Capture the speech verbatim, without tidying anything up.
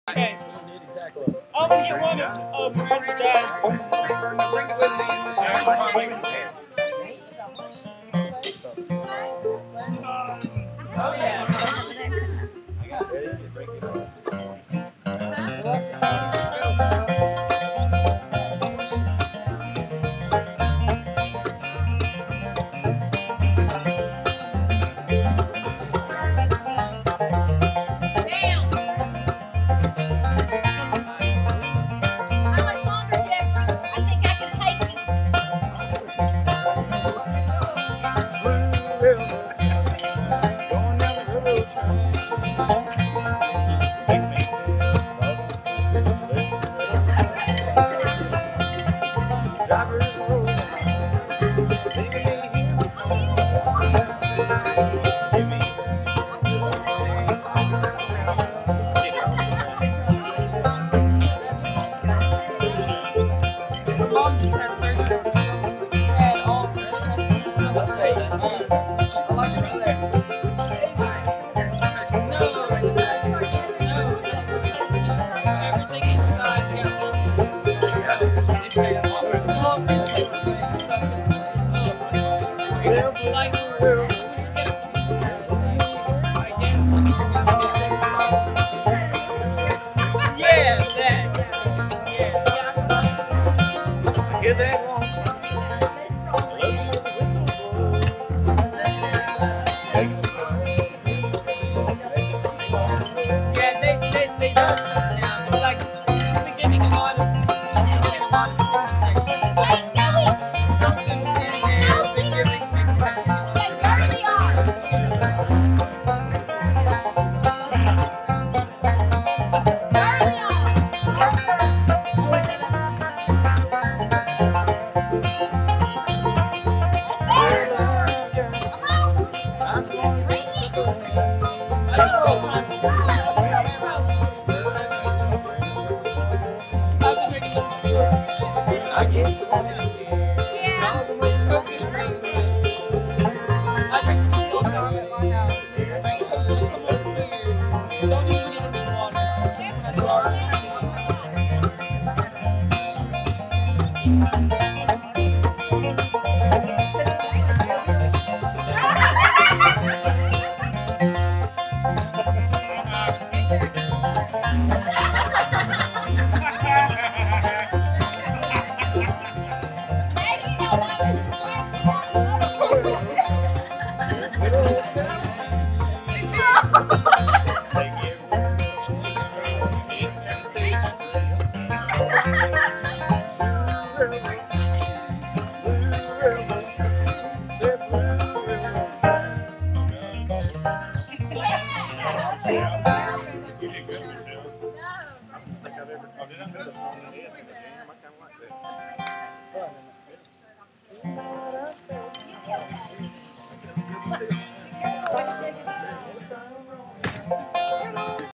Okay. I'm gonna get one of uh, Miranda's guys. Bring it with me. Oh yeah. I got it. Mom just had surgery and all the tests and stuff. I like it right there. No, no, everything inside, yeah. Mom really takes away stuff and like, yeah, that. Yeah. Get that one. Yeah, they, they, they do. Yeah, like, the beginning of all of something and giving I get you. Yeah. I drink some milk at my house. Don't even get any water. I